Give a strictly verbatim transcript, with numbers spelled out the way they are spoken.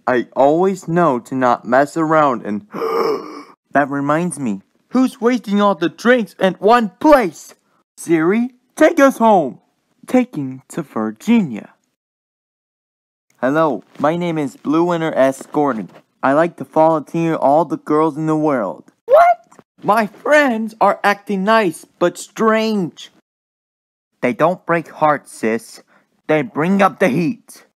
I always know to not mess around and... That reminds me, who's wasting all the drinks in one place? Siri, take us home. Taking to Virginia. Hello, my name is BlueWinner S. Gordon. I like to volunteer all the girls in the world. What? My friends are acting nice, but strange. They don't break hearts, sis. They bring up the heat.